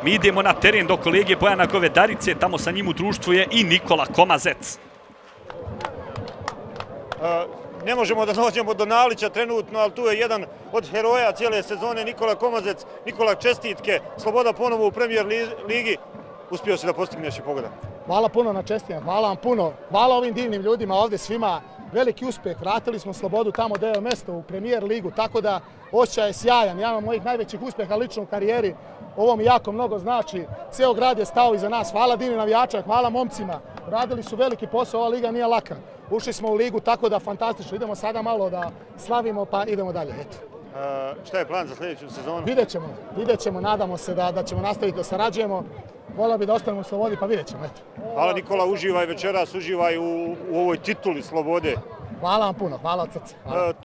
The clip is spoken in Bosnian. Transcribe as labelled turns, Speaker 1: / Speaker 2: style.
Speaker 1: Mi idemo na teren do kolege Bojana Govedarice, tamo sa njim u društvu je i Nikola Komazec.
Speaker 2: Ne možemo da dođemo do naliča trenutno, ali tu je jedan od heroja cijele sezone, Nikola Komazec. Nikola, čestitke, Sloboda ponovo u Premier ligi. Uspio si da postigneš i pogodak.
Speaker 3: Hvala puno na čestitkama, hvala vam puno. Hvala ovim divnim ljudima ovdje svima. Veliki uspjeh, vratili smo Slobodu tamo gdje je mjesto u Premier ligu, tako da osjećaj je sjajan. Jedan od mojih najvećih uspjeha lično u karijeri. Ovo mi jako mnogo znači. Ceo grad je stao iza nas. Hvala divnim navijačima, hvala momcima. Radili su veliki posao, ova liga nije laka. Ušli smo u ligu, tako da fantastično. Idemo sada malo da slavimo, pa idemo dalje. Eto.
Speaker 2: Šta je plan za sljedeću sezonu?
Speaker 3: Vidjet ćemo, nadamo se da ćemo nastaviti da sarađujemo. Volio bi da ostanemo u Slobodi, pa vidjet ćemo.
Speaker 2: Hvala Nikola, uživaj večeras, uživaj u ovoj tituli Slobode.
Speaker 3: Hvala vam puno, hvala od srca.